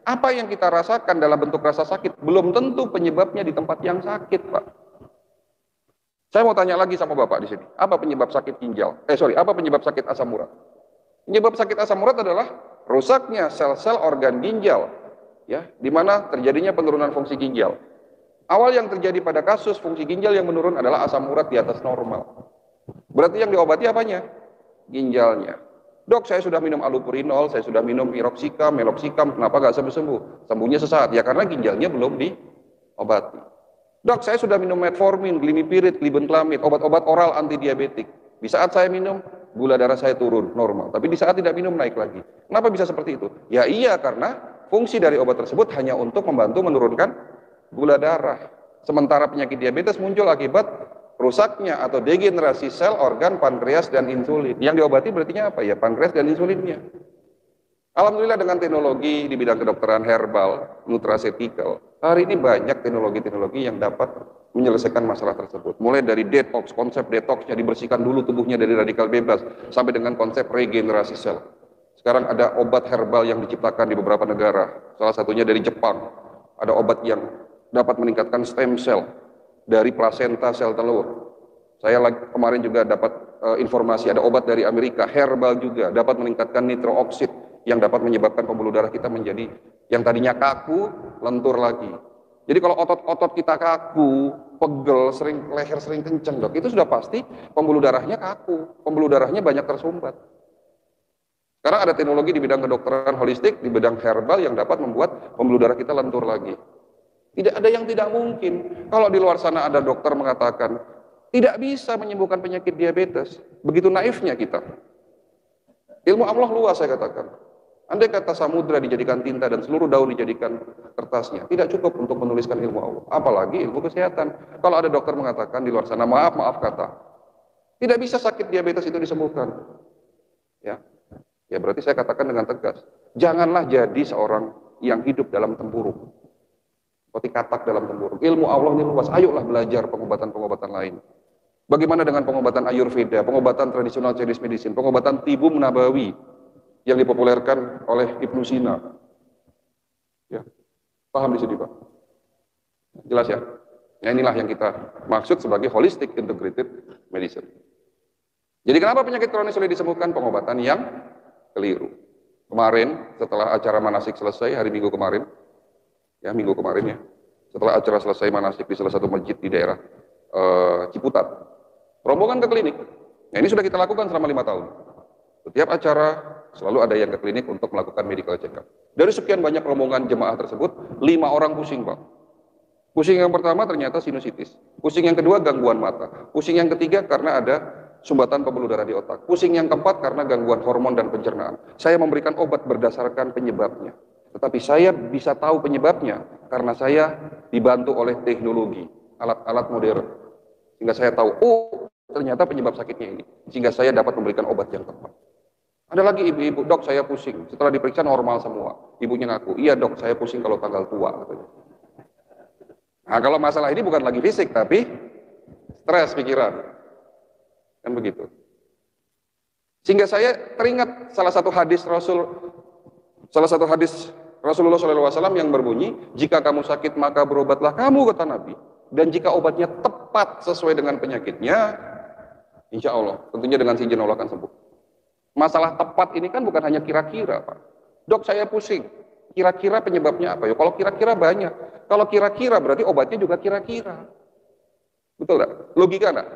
Apa yang kita rasakan dalam bentuk rasa sakit belum tentu penyebabnya di tempat yang sakit, Pak. Saya mau tanya lagi sama Bapak di sini. Apa penyebab sakit ginjal? Apa penyebab sakit asam urat? Penyebab sakit asam urat adalah rusaknya sel-sel organ ginjal, ya, di mana terjadinya penurunan fungsi ginjal. Awal yang terjadi pada kasus fungsi ginjal yang menurun adalah asam urat di atas normal. Berarti yang diobati apanya? Ginjalnya. Dok, saya sudah minum allopurinol, saya sudah minum piroxicam, meloxicam, kenapa nggak sembuh-sembuh? Sembuhnya sesaat, ya karena ginjalnya belum diobati. Dok, saya sudah minum metformin, glimepiride, glibenclamide, obat-obat oral anti diabetik. Di saat saya minum, gula darah saya turun normal. Tapi di saat tidak minum, naik lagi. Kenapa bisa seperti itu? Ya iya, karena fungsi dari obat tersebut hanya untuk membantu menurunkan gula darah. Sementara penyakit diabetes muncul akibat rusaknya atau degenerasi sel organ pankreas dan insulin. Yang diobati berarti apa? Ya pankreas dan insulinnya. Alhamdulillah dengan teknologi di bidang kedokteran herbal, nutraceutical, hari ini banyak teknologi-teknologi yang dapat menyelesaikan masalah tersebut. Mulai dari detox, konsep detoxnya dibersihkan dulu tubuhnya dari radikal bebas, sampai dengan konsep regenerasi sel. Sekarang ada obat herbal yang diciptakan di beberapa negara, salah satunya dari Jepang. Ada obat yang dapat meningkatkan stem cell dari plasenta sel telur. Saya kemarin juga dapat informasi ada obat dari Amerika, herbal juga, dapat meningkatkan nitrooksid yang dapat menyebabkan pembuluh darah kita menjadi yang tadinya kaku, lentur lagi. Jadi kalau otot-otot kita kaku, pegel, leher sering kenceng, dok, itu sudah pasti pembuluh darahnya kaku, pembuluh darahnya banyak tersumbat. Sekarang ada teknologi di bidang kedokteran holistik, di bidang herbal yang dapat membuat pembuluh darah kita lentur lagi. Tidak ada yang tidak mungkin. Kalau di luar sana ada dokter mengatakan tidak bisa menyembuhkan penyakit diabetes, begitu naifnya kita. Ilmu Allah luas, saya katakan. Andai kata samudra dijadikan tinta dan seluruh daun dijadikan kertasnya, tidak cukup untuk menuliskan ilmu Allah, apalagi ilmu kesehatan. Kalau ada dokter mengatakan di luar sana, maaf kata, tidak bisa sakit diabetes itu disembuhkan, ya berarti saya katakan dengan tegas, janganlah jadi seorang yang hidup dalam tempurung, seperti katak dalam tempurung. Ilmu Allah ini luas, ayolah belajar pengobatan-pengobatan lain. Bagaimana dengan pengobatan Ayurveda, pengobatan tradisional Chinese medicine, pengobatan tibum nabawi yang dipopulerkan oleh Ibnu Sina. Ya, paham di sini, Pak? Jelas ya? Nah, inilah yang kita maksud sebagai holistic integrated medicine. Jadi kenapa penyakit kronis sulit disembuhkan? Pengobatan yang keliru. Kemarin setelah acara manasik selesai, hari Minggu kemarin, setelah acara selesai manasik di salah satu masjid di daerah Ciputat, rombongan ke klinik. Nah, ini sudah kita lakukan selama 5 tahun. Setiap acara selalu ada yang ke klinik untuk melakukan medical check-up. Dari sekian banyak rombongan jemaah tersebut, 5 orang pusing, Pak. Pusing yang pertama ternyata sinusitis. Pusing yang kedua gangguan mata. Pusing yang ketiga karena ada sumbatan pembuluh darah di otak. Pusing yang keempat karena gangguan hormon dan pencernaan. Saya memberikan obat berdasarkan penyebabnya. Tetapi saya bisa tahu penyebabnya karena saya dibantu oleh teknologi, alat-alat modern. Sehingga saya tahu, oh ternyata penyebab sakitnya ini. Sehingga saya dapat memberikan obat yang tepat. Ada lagi ibu-ibu, dok saya pusing. Setelah diperiksa normal semua. Ibunya ngaku, iya dok saya pusing kalau tanggal tua. Nah kalau masalah ini bukan lagi fisik, tapi stres pikiran. Kan begitu. Sehingga saya teringat salah satu hadis Rasulullah SAW yang berbunyi, jika kamu sakit maka berobatlah kamu, kata Nabi. Dan jika obatnya tepat sesuai dengan penyakitnya, insya Allah, tentunya dengan izin Allah akan sembuh. Masalah tepat ini kan bukan hanya kira-kira, Pak. Dok saya pusing, kira-kira penyebabnya apa? Ya, kalau kira-kira banyak. Kalau kira-kira berarti obatnya juga kira-kira. Betul nggak? Logika nggak?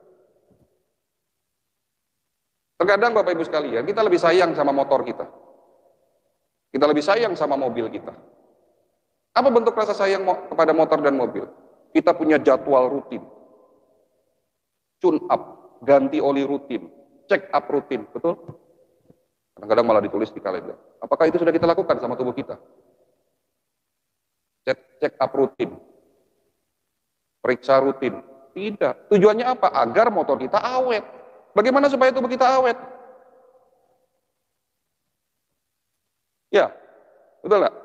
Terkadang Bapak Ibu sekalian, kita lebih sayang sama motor kita. Kita lebih sayang sama mobil kita. Apa bentuk rasa sayang kepada motor dan mobil? Kita punya jadwal rutin. Tune up, ganti oli rutin, check up rutin, betul? Kadang-kadang malah ditulis di kalender. Apakah itu sudah kita lakukan sama tubuh kita? Check up rutin, periksa rutin. Tidak. Tujuannya apa? Agar motor kita awet. Bagaimana supaya tubuh kita awet? Ya, betul nggak?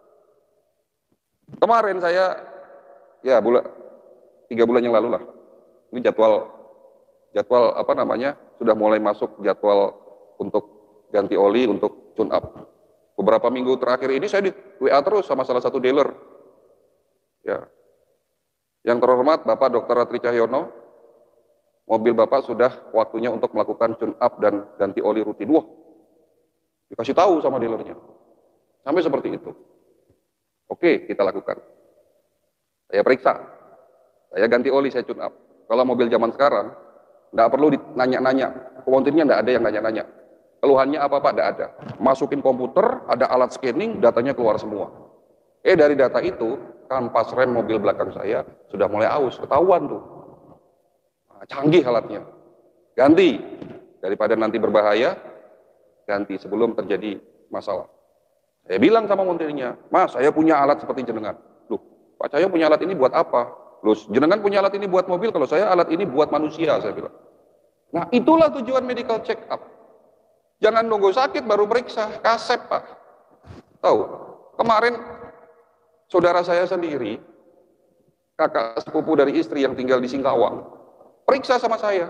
Kemarin saya, ya 3 bulan yang lalu lah, ini jadwal apa namanya, sudah mulai masuk jadwal untuk ganti oli, untuk tune up. Beberapa minggu terakhir ini saya di WA terus sama salah satu dealer. Ya. Yang terhormat Bapak Dr. Ratri Cahyono, mobil Bapak sudah waktunya untuk melakukan tune up dan ganti oli rutin. Wah, dikasih tahu sama dealernya. Sampai seperti itu. Oke, kita lakukan. Saya periksa. Saya ganti oli, saya tune up. Kalau mobil zaman sekarang, nggak perlu nanya-nanya. Kontinnya nggak ada yang nanya-nanya. Keluhannya apa-apa, nggak ada. Masukin komputer, ada alat scanning, datanya keluar semua. Dari data itu, kanvas rem mobil belakang saya sudah mulai aus, ketahuan tuh. Nah, canggih alatnya. Ganti. Daripada nanti berbahaya, ganti sebelum terjadi masalah. Saya bilang sama montirnya, Mas, saya punya alat seperti jenengan. Loh, Pak Cahyo punya alat ini buat apa? Loh, jenengan punya alat ini buat mobil, kalau saya alat ini buat manusia, saya bilang. Nah, itulah tujuan medical check up. Jangan nunggu sakit baru periksa, kasep Pak. Tahu, kemarin saudara saya sendiri, kakak sepupu dari istri yang tinggal di Singkawang, periksa sama saya.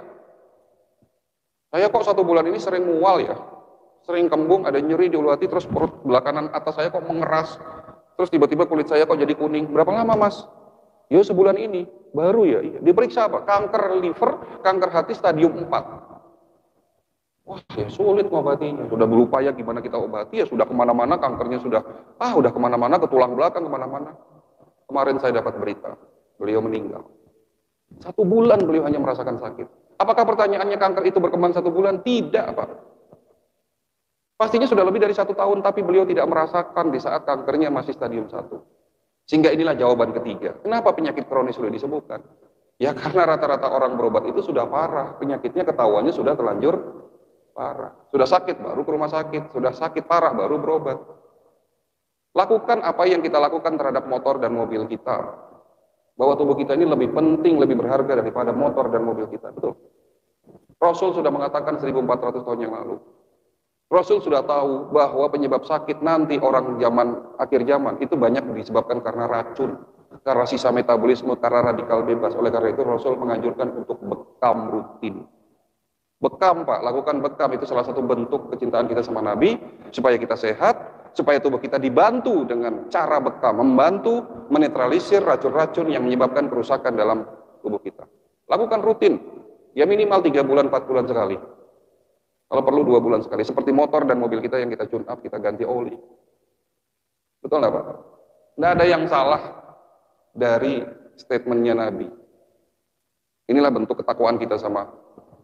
Saya kok 1 bulan ini sering mual ya, sering kembung, ada nyeri di ulu hati, terus perut belakangan atas saya kok mengeras, terus tiba-tiba kulit saya kok jadi kuning. Berapa lama Mas? Ya sebulan ini, baru ya. Iya. Diperiksa apa? Kanker liver, kanker hati stadium 4. Wah, ya sulit ngobatinya. Sudah berupaya gimana kita obati, ya sudah kemana-mana, kankernya udah kemana-mana, ke tulang belakang, kemana-mana. Kemarin saya dapat berita, beliau meninggal. 1 bulan beliau hanya merasakan sakit. Apakah pertanyaannya kanker itu berkembang 1 bulan? Tidak, Pak. Pastinya sudah lebih dari 1 tahun, tapi beliau tidak merasakan di saat kankernya masih stadium 1. Sehingga inilah jawaban ketiga. Kenapa penyakit kronis sudah disembuhkan? Ya karena rata-rata orang berobat itu sudah parah. Penyakitnya ketahuannya sudah terlanjur parah. Sudah sakit baru ke rumah sakit, sudah sakit parah baru berobat. Lakukan apa yang kita lakukan terhadap motor dan mobil kita. Bahwa tubuh kita ini lebih penting, lebih berharga daripada motor dan mobil kita. Betul. Rasul sudah mengatakan 1400 tahun yang lalu. Rasul sudah tahu bahwa penyebab sakit nanti orang akhir zaman itu banyak disebabkan karena racun, karena sisa metabolisme, karena radikal bebas. Oleh karena itu Rasul menganjurkan untuk bekam rutin. Bekam Pak, lakukan bekam, itu salah satu bentuk kecintaan kita sama Nabi, supaya kita sehat, supaya tubuh kita dibantu dengan cara bekam, membantu menetralisir racun-racun yang menyebabkan kerusakan dalam tubuh kita. Lakukan rutin, ya minimal 3 bulan, 4 bulan sekali. Kalau perlu 2 bulan sekali, seperti motor dan mobil kita yang kita tune up, kita ganti oli. Betul nggak Pak? Nggak ada yang salah dari statementnya Nabi. Inilah bentuk ketakwaan kita sama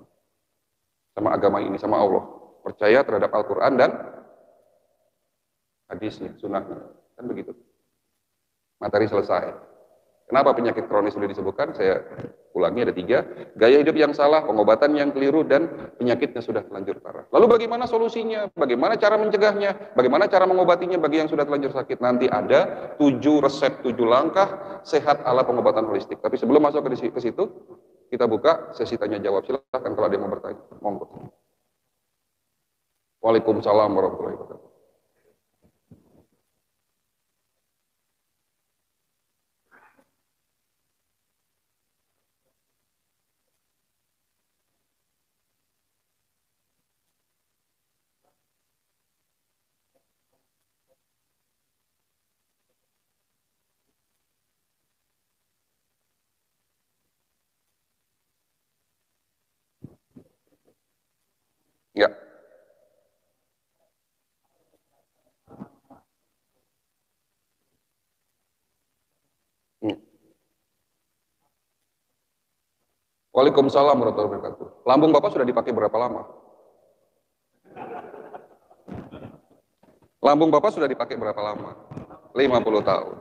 agama ini, sama Allah. Percaya terhadap Al-Quran dan hadisnya, sunnahnya. Kan begitu. Materi selesai. Kenapa penyakit kronis sudah disebutkan? Saya ulangi, ada 3. Gaya hidup yang salah, pengobatan yang keliru, dan penyakitnya sudah terlanjur parah. Lalu bagaimana solusinya? Bagaimana cara mencegahnya? Bagaimana cara mengobatinya bagi yang sudah terlanjur sakit? Nanti ada 7 resep, 7 langkah sehat ala pengobatan holistik. Tapi sebelum masuk ke situ, kita buka sesi tanya jawab. Silakan kalau ada yang mau bertanya. Monggo. Waalaikumsalam warahmatullahi wabarakatuh. Ya. Waalaikumsalam warahmatullahi wabarakatuh. Lambung Bapak sudah dipakai berapa lama? Lambung Bapak sudah dipakai berapa lama? 50 tahun.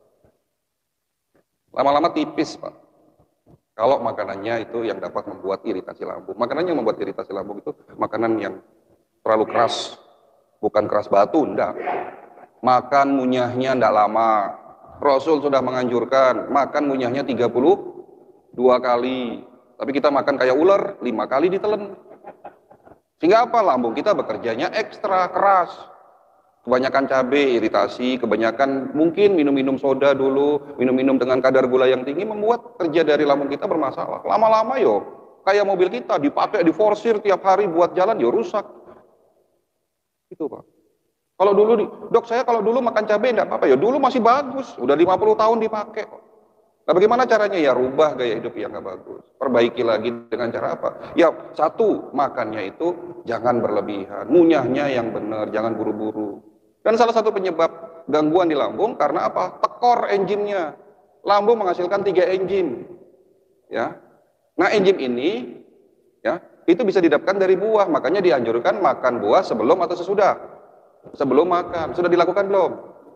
Lama-lama tipis, Pak. Kalau makanannya itu yang dapat membuat iritasi lambung. Makanan yang membuat iritasi lambung itu makanan yang terlalu keras. Bukan keras batu, enggak. Makan munyahnya enggak lama. Rasul sudah menganjurkan, makan munyahnya 32 kali. Tapi kita makan kayak ular, 5 kali ditelen. Sehingga apa? Lambung kita bekerjanya ekstra keras. Kebanyakan cabai, iritasi, kebanyakan mungkin minum-minum soda dulu, minum-minum dengan kadar gula yang tinggi, membuat kerja dari lambung kita bermasalah. Lama-lama yo, kayak mobil kita, dipakai, diforsir tiap hari buat jalan, yo rusak. Itu Pak. Kalau dulu, dok saya kalau dulu makan cabai enggak apa-apa, ya dulu masih bagus, udah 50 tahun dipakai kok. Nah bagaimana caranya? Ya rubah gaya hidup yang nggak bagus, perbaiki lagi dengan cara apa? Ya satu, makannya itu jangan berlebihan, ngunyahnya yang benar, jangan buru-buru. Dan salah satu penyebab gangguan di lambung karena apa? Tekor enzimnya. Lambung menghasilkan 3 enzim, ya. Nah enzim ini, ya, itu bisa didapatkan dari buah, makanya dianjurkan makan buah sebelum atau sesudah. Sebelum makan, sudah dilakukan belum?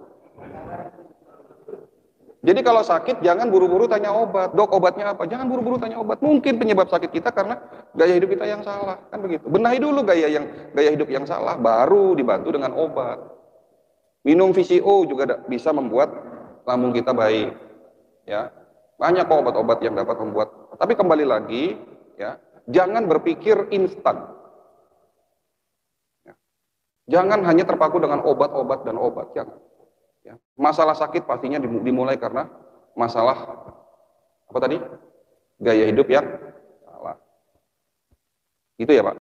Jadi kalau sakit jangan buru-buru tanya obat, dok obatnya apa? Jangan buru-buru tanya obat. Mungkin penyebab sakit kita karena gaya hidup kita yang salah, kan begitu. Benahi dulu gaya hidup yang salah, baru dibantu dengan obat. Minum VCO juga bisa membuat lambung kita baik, ya. Banyak kok obat-obat yang dapat membuat. Tapi kembali lagi, ya, jangan berpikir instan. Jangan hanya terpaku dengan obat-obat dan obat, jangan. Ya. Masalah sakit pastinya dimulai karena masalah apa tadi? Gaya hidup yang salah. Itu ya Pak.